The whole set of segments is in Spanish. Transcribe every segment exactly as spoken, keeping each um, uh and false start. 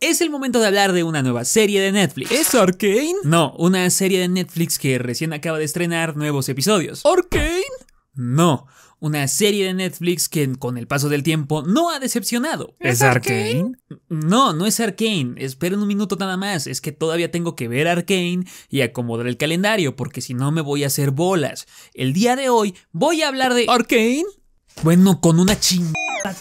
Es el momento de hablar de una nueva serie de Netflix. ¿Es Arcane? No, una serie de Netflix que recién acaba de estrenar nuevos episodios. ¿Arcane? No, una serie de Netflix que con el paso del tiempo no ha decepcionado. ¿Es Arcane? No, no es Arcane. Esperen un minuto nada más. Es que todavía tengo que ver Arcane y acomodar el calendario porque si no me voy a hacer bolas. El día de hoy voy a hablar de... ¿Arcane? Bueno, con una chingada...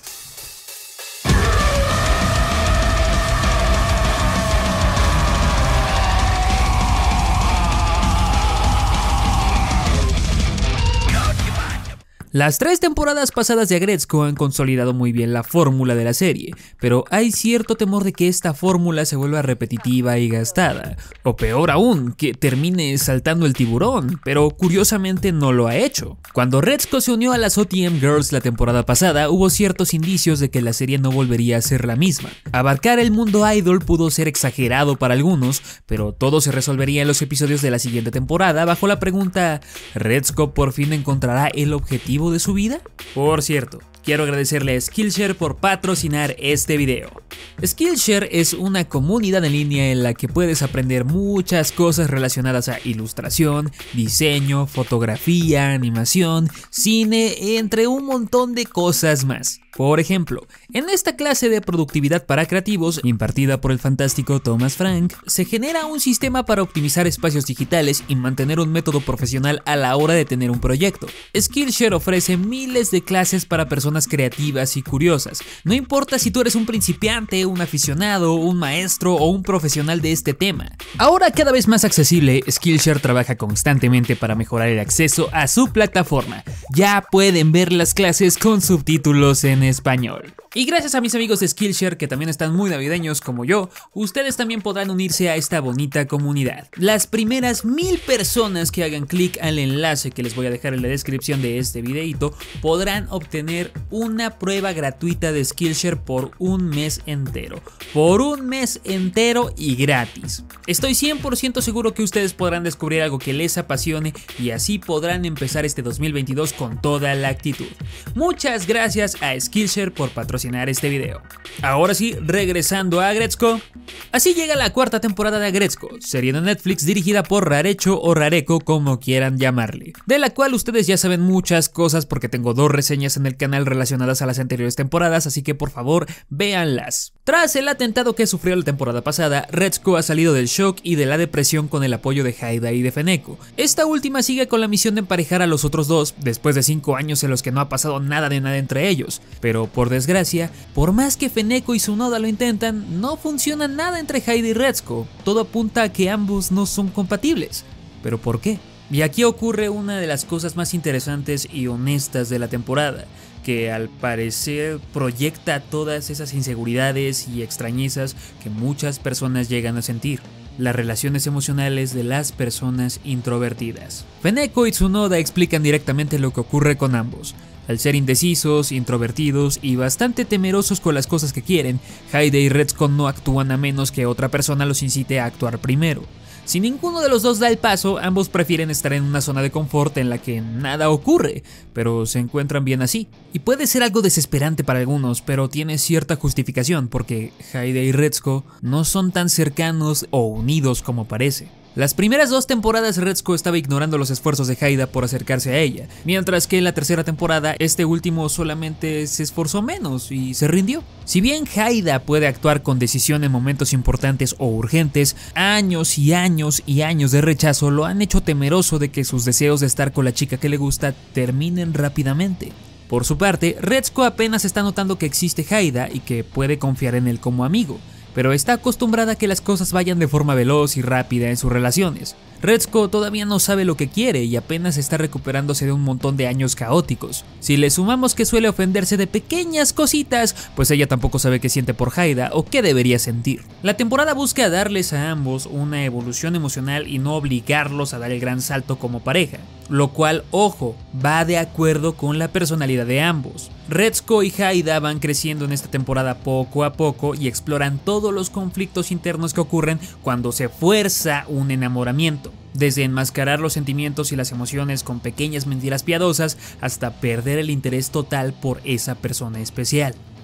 Las tres temporadas pasadas de Agretzko han consolidado muy bien la fórmula de la serie, pero hay cierto temor de que esta fórmula se vuelva repetitiva y gastada, o peor aún, que termine saltando el tiburón, pero curiosamente no lo ha hecho. Cuando Agretzko se unió a las O T M Girls la temporada pasada, hubo ciertos indicios de que la serie no volvería a ser la misma. Abarcar el mundo idol pudo ser exagerado para algunos, pero todo se resolvería en los episodios de la siguiente temporada bajo la pregunta: ¿Agretzko por fin encontrará el objetivo de su vida? Por cierto, quiero agradecerle a Skillshare por patrocinar este video. Skillshare es una comunidad en línea en la que puedes aprender muchas cosas relacionadas a ilustración, diseño, fotografía, animación, cine, entre un montón de cosas más. Por ejemplo, en esta clase de productividad para creativos, impartida por el fantástico Thomas Frank, se genera un sistema para optimizar espacios digitales y mantener un método profesional a la hora de tener un proyecto. Skillshare ofrece miles de clases para personas creativas y curiosas. No importa si tú eres un principiante, un aficionado, un maestro o un profesional de este tema. Ahora cada vez más accesible, Skillshare trabaja constantemente para mejorar el acceso a su plataforma. Ya pueden ver las clases con subtítulos en español. Y gracias a mis amigos de Skillshare, que también están muy navideños como yo, ustedes también podrán unirse a esta bonita comunidad. Las primeras mil personas que hagan clic al enlace que les voy a dejar en la descripción de este videito podrán obtener una prueba gratuita de Skillshare por un mes entero. Por un mes entero y gratis. Estoy cien por ciento seguro que ustedes podrán descubrir algo que les apasione y así podrán empezar este dos mil veintidós con toda la actitud. Muchas gracias a Skillshare por patrocinar este video. Ahora sí, regresando a Agretzko. Así llega la cuarta temporada de Agretzko, serie de Netflix dirigida por Rarecho o Rareko, como quieran llamarle, de la cual ustedes ya saben muchas cosas porque tengo dos reseñas en el canal relacionadas a las anteriores temporadas, así que por favor véanlas. Tras el atentado que sufrió la temporada pasada, Agretzko ha salido del shock y de la depresión con el apoyo de Haida y de Feneko. Esta última sigue con la misión de emparejar a los otros dos después de cinco años en los que no ha pasado nada de nada entre ellos, pero por desgracia, por más que Feneko y Tsunoda lo intentan, no funciona nada entre Haida y Agretzko. Todo apunta a que ambos no son compatibles. ¿Pero por qué? Y aquí ocurre una de las cosas más interesantes y honestas de la temporada, que al parecer proyecta todas esas inseguridades y extrañezas que muchas personas llegan a sentir. Las relaciones emocionales de las personas introvertidas. Feneko y Tsunoda explican directamente lo que ocurre con ambos. Al ser indecisos, introvertidos y bastante temerosos con las cosas que quieren, Haida y Agretzko no actúan a menos que otra persona los incite a actuar primero. Si ninguno de los dos da el paso, ambos prefieren estar en una zona de confort en la que nada ocurre, pero se encuentran bien así. Y puede ser algo desesperante para algunos, pero tiene cierta justificación porque Haida y Agretzko no son tan cercanos o unidos como parece. Las primeras dos temporadas Agretzko estaba ignorando los esfuerzos de Haida por acercarse a ella, mientras que en la tercera temporada este último solamente se esforzó menos y se rindió. Si bien Haida puede actuar con decisión en momentos importantes o urgentes, años y años y años de rechazo lo han hecho temeroso de que sus deseos de estar con la chica que le gusta terminen rápidamente. Por su parte, Agretzko apenas está notando que existe Haida y que puede confiar en él como amigo, pero está acostumbrada a que las cosas vayan de forma veloz y rápida en sus relaciones. Agretzko todavía no sabe lo que quiere y apenas está recuperándose de un montón de años caóticos. Si le sumamos que suele ofenderse de pequeñas cositas, pues ella tampoco sabe qué siente por Haida o qué debería sentir. La temporada busca darles a ambos una evolución emocional y no obligarlos a dar el gran salto como pareja, lo cual, ojo, va de acuerdo con la personalidad de ambos. Agretzko y Haida van creciendo en esta temporada poco a poco y exploran todos los conflictos internos que ocurren cuando se fuerza un enamoramiento. Desde enmascarar los sentimientos y las emociones con pequeñas mentiras piadosas hasta perder el interés total por esa persona especial.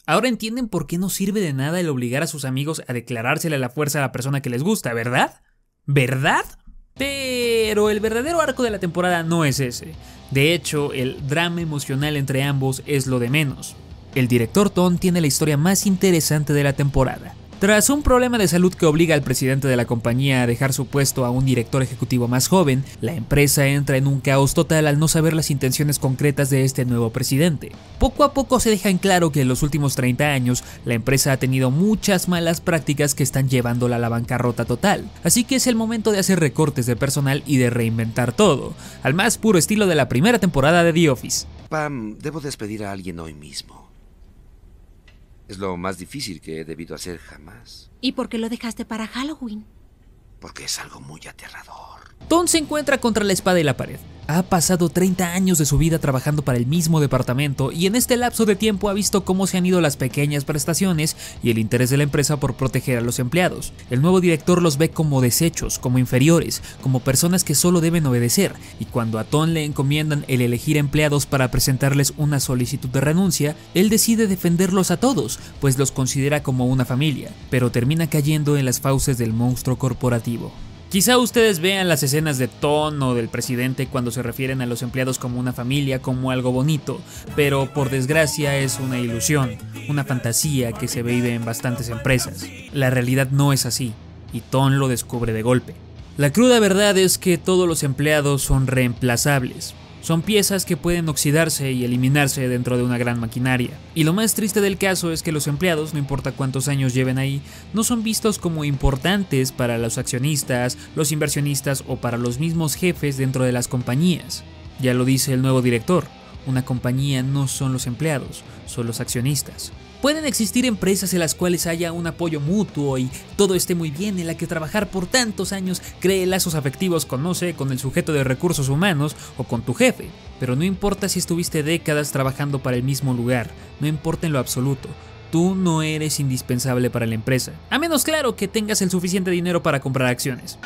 Ahora entienden por qué no sirve de nada el obligar a sus amigos a declarársele a la fuerza a la persona que les gusta, ¿verdad? ¿Verdad? Pero el verdadero arco de la temporada no es ese. De hecho, el drama emocional entre ambos es lo de menos. El director Ton tiene la historia más interesante de la temporada. Tras un problema de salud que obliga al presidente de la compañía a dejar su puesto a un director ejecutivo más joven, la empresa entra en un caos total al no saber las intenciones concretas de este nuevo presidente. Poco a poco se deja en claro que en los últimos treinta años la empresa ha tenido muchas malas prácticas que están llevándola a la bancarrota total, así que es el momento de hacer recortes de personal y de reinventar todo, al más puro estilo de la primera temporada de The Office. Pam, debo despedir a alguien hoy mismo. Es lo más difícil que he debido hacer jamás. ¿Y por qué lo dejaste para Halloween? Porque es algo muy aterrador. Ton se encuentra contra la espada y la pared. Ha pasado treinta años de su vida trabajando para el mismo departamento y en este lapso de tiempo ha visto cómo se han ido las pequeñas prestaciones y el interés de la empresa por proteger a los empleados. El nuevo director los ve como desechos, como inferiores, como personas que solo deben obedecer, y cuando a Ton le encomiendan el elegir empleados para presentarles una solicitud de renuncia, él decide defenderlos a todos, pues los considera como una familia, pero termina cayendo en las fauces del monstruo corporativo. Quizá ustedes vean las escenas de Ton o del presidente cuando se refieren a los empleados como una familia, como algo bonito, pero por desgracia es una ilusión, una fantasía que se vive en bastantes empresas. La realidad no es así, y Ton lo descubre de golpe. La cruda verdad es que todos los empleados son reemplazables. Son piezas que pueden oxidarse y eliminarse dentro de una gran maquinaria. Y lo más triste del caso es que los empleados, no importa cuántos años lleven ahí, no son vistos como importantes para los accionistas, los inversionistas o para los mismos jefes dentro de las compañías. Ya lo dice el nuevo director, una compañía no son los empleados, son los accionistas. Pueden existir empresas en las cuales haya un apoyo mutuo y todo esté muy bien, en la que trabajar por tantos años cree lazos afectivos con, no sé, con el sujeto de recursos humanos o con tu jefe. Pero no importa si estuviste décadas trabajando para el mismo lugar, no importa en lo absoluto. Tú no eres indispensable para la empresa, a menos claro que tengas el suficiente dinero para comprar acciones.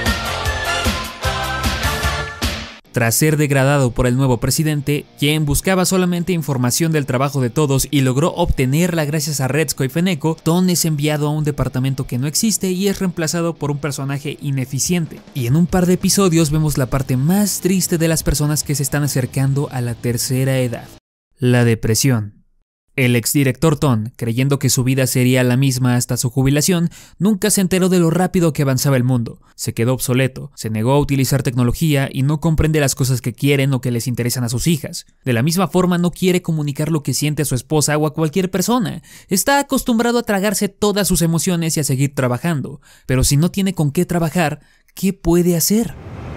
Tras ser degradado por el nuevo presidente, quien buscaba solamente información del trabajo de todos y logró obtenerla gracias a Retzko y Feneko, Ton es enviado a un departamento que no existe y es reemplazado por un personaje ineficiente. Y en un par de episodios vemos la parte más triste de las personas que se están acercando a la tercera edad: la depresión. El exdirector Ton, creyendo que su vida sería la misma hasta su jubilación, nunca se enteró de lo rápido que avanzaba el mundo. Se quedó obsoleto, se negó a utilizar tecnología y no comprende las cosas que quieren o que les interesan a sus hijas. De la misma forma, no quiere comunicar lo que siente a su esposa o a cualquier persona. Está acostumbrado a tragarse todas sus emociones y a seguir trabajando. Pero si no tiene con qué trabajar, ¿qué puede hacer?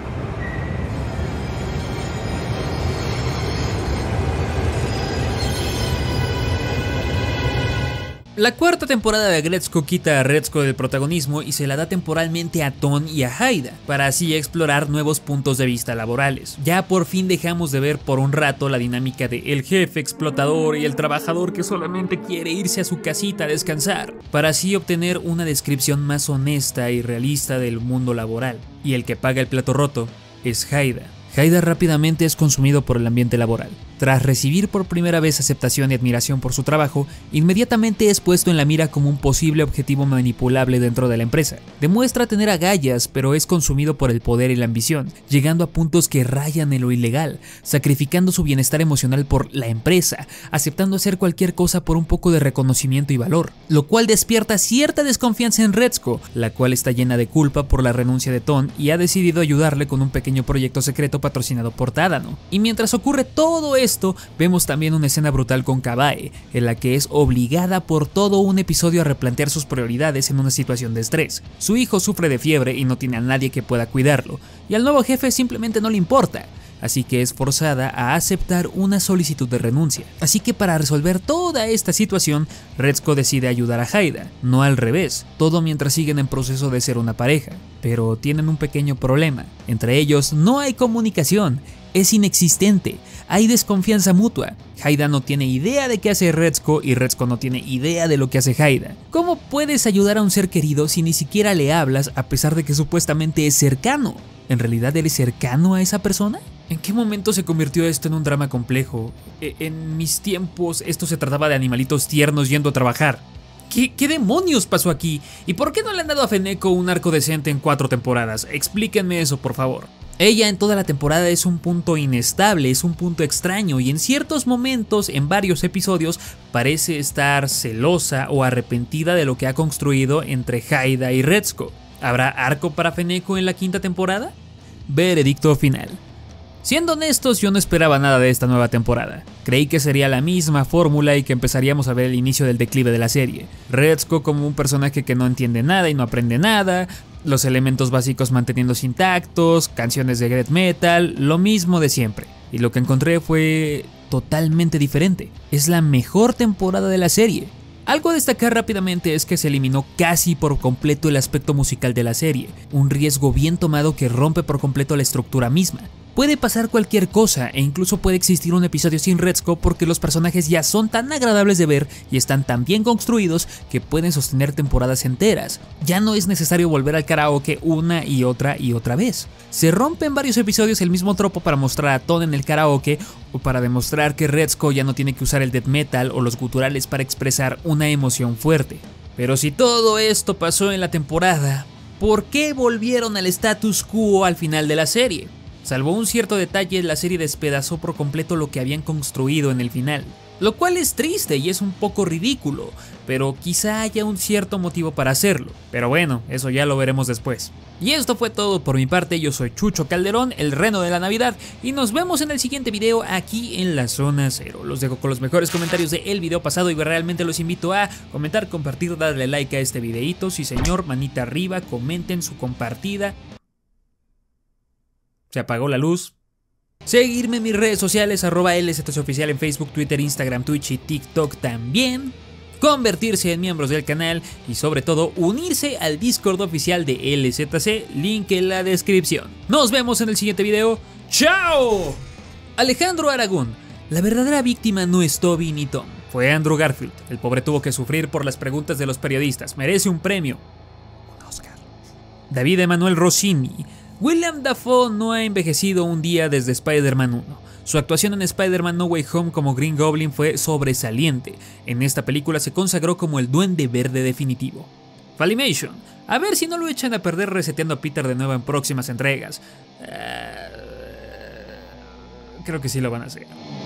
La cuarta temporada de Agretzko quita a Retzko del protagonismo y se la da temporalmente a Ton y a Haida, para así explorar nuevos puntos de vista laborales. Ya por fin dejamos de ver por un rato la dinámica de el jefe explotador y el trabajador que solamente quiere irse a su casita a descansar, para así obtener una descripción más honesta y realista del mundo laboral. Y el que paga el plato roto es Haida. Haida rápidamente es consumido por el ambiente laboral. Tras recibir por primera vez aceptación y admiración por su trabajo, inmediatamente es puesto en la mira como un posible objetivo manipulable dentro de la empresa. Demuestra tener agallas, pero es consumido por el poder y la ambición, llegando a puntos que rayan en lo ilegal, sacrificando su bienestar emocional por la empresa, aceptando hacer cualquier cosa por un poco de reconocimiento y valor, lo cual despierta cierta desconfianza en Retzko, la cual está llena de culpa por la renuncia de Ton y ha decidido ayudarle con un pequeño proyecto secreto patrocinado por Tadano. Y mientras ocurre todo esto, vemos también una escena brutal con Kabae, en la que es obligada por todo un episodio a replantear sus prioridades en una situación de estrés. Su hijo sufre de fiebre y no tiene a nadie que pueda cuidarlo, y al nuevo jefe simplemente no le importa, así que es forzada a aceptar una solicitud de renuncia. Así que para resolver toda esta situación, Retzko decide ayudar a Haida, no al revés, todo mientras siguen en proceso de ser una pareja. Pero tienen un pequeño problema, entre ellos no hay comunicación, es inexistente, hay desconfianza mutua. Haida no tiene idea de qué hace Retzko y Retzko no tiene idea de lo que hace Haida. ¿Cómo puedes ayudar a un ser querido si ni siquiera le hablas a pesar de que supuestamente es cercano? ¿En realidad eres cercano a esa persona? ¿En qué momento se convirtió esto en un drama complejo? E- en mis tiempos esto se trataba de animalitos tiernos yendo a trabajar. ¿Qué, ¿Qué demonios pasó aquí? ¿Y por qué no le han dado a Feneko un arco decente en cuatro temporadas? Explíquenme eso, por favor. Ella en toda la temporada es un punto inestable, es un punto extraño y en ciertos momentos, en varios episodios, parece estar celosa o arrepentida de lo que ha construido entre Haida y Retsuko. ¿Habrá arco para Feneko en la quinta temporada? Veredicto final. Siendo honestos, yo no esperaba nada de esta nueva temporada. Creí que sería la misma fórmula y que empezaríamos a ver el inicio del declive de la serie. Retsuko como un personaje que no entiende nada y no aprende nada, los elementos básicos manteniéndose intactos, canciones de Great Metal, lo mismo de siempre. Y lo que encontré fue totalmente diferente. Es la mejor temporada de la serie. Algo a destacar rápidamente es que se eliminó casi por completo el aspecto musical de la serie, un riesgo bien tomado que rompe por completo la estructura misma. Puede pasar cualquier cosa e incluso puede existir un episodio sin Retsuko porque los personajes ya son tan agradables de ver y están tan bien construidos que pueden sostener temporadas enteras. Ya no es necesario volver al karaoke una y otra y otra vez. Se rompe en varios episodios el mismo tropo para mostrar a Ton en el karaoke o para demostrar que Retsuko ya no tiene que usar el death metal o los guturales para expresar una emoción fuerte. Pero si todo esto pasó en la temporada, ¿por qué volvieron al status quo al final de la serie? Salvo un cierto detalle, la serie despedazó por completo lo que habían construido en el final. Lo cual es triste y es un poco ridículo, pero quizá haya un cierto motivo para hacerlo. Pero bueno, eso ya lo veremos después. Y esto fue todo por mi parte, yo soy Chucho Calderón, el reno de la Navidad, y nos vemos en el siguiente video aquí en la Zona Cero. Los dejo con los mejores comentarios del video pasado y realmente los invito a comentar, compartir, darle like a este videito. Sí señor, manita arriba, comenten su compartida. Se apagó la luz. Seguirme en mis redes sociales, arroba L Z C oficial en Facebook, Twitter, Instagram, Twitch y TikTok también. Convertirse en miembros del canal y sobre todo unirse al Discord oficial de L Z C, link en la descripción. Nos vemos en el siguiente video. ¡Chao! Alejandro Aragón. La verdadera víctima no es Toby ni Tom, fue Andrew Garfield. El pobre tuvo que sufrir por las preguntas de los periodistas. Merece un premio. Un Oscar. David Emanuel Rossini. William Dafoe no ha envejecido un día desde Spider-Man uno. Su actuación en Spider-Man No Way Home como Green Goblin fue sobresaliente. En esta película se consagró como el Duende Verde definitivo. Funimation. A ver si no lo echan a perder reseteando a Peter de nuevo en próximas entregas. Uh, creo que sí lo van a hacer.